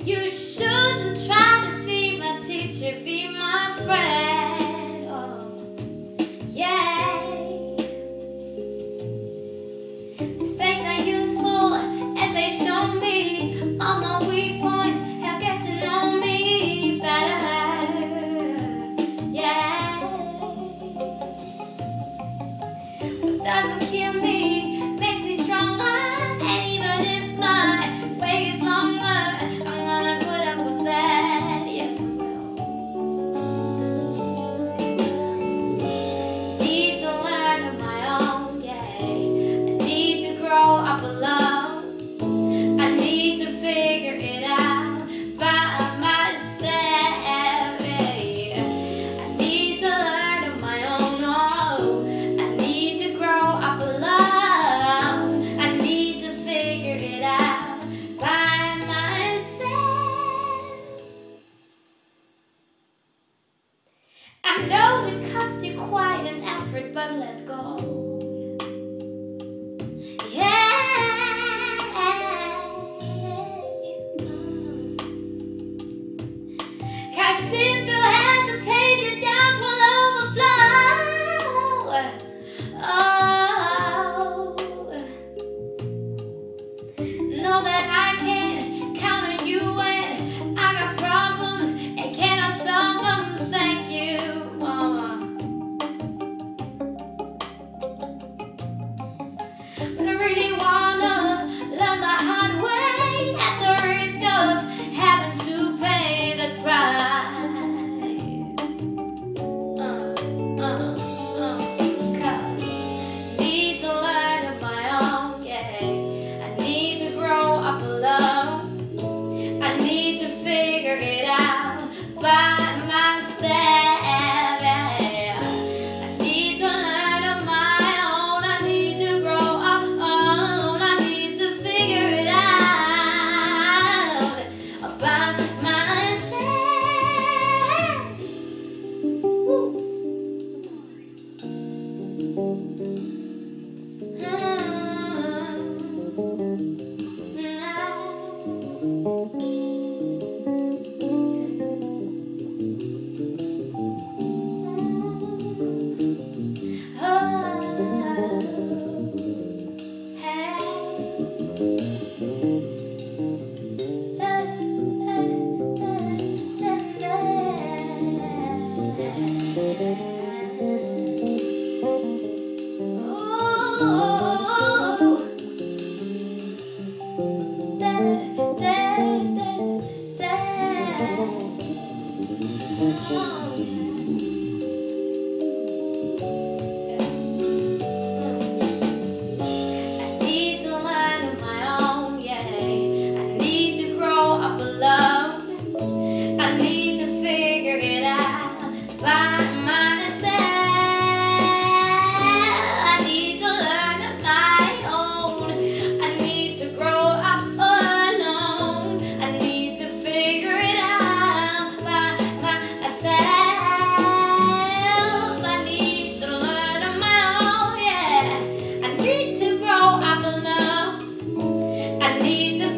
You shouldn't try to be my teacher, be my friend. Oh, yeah. Mistakes are useful as they show me all my weak points. Help get to know me better. Yeah. What doesn't kill me makes me stronger. And even if my way is longer, I'm gonna put up with that. Yes, I will. Need to learn on my own, yeah. I need to grow up alone. I need to figure it out by myself, yeah. I need to learn on my own, no. I need to grow up alone. I need to figure it out by myself. I know it cost you quite an effort, but let go. Cause if you hesitate, your doubts will overflow. Oh, know that I can count on you when I got problems and cannot solve them. Thank you, Mama. But I really wanna learn the hard way at the risk of having to pay the price. Cause need to learn on my own, yeah. I need to grow up alone. I need to figure it out by myself, yeah. I need to learn on my own. I need to grow up alone. I need to figure it out by myself. Woo. I need to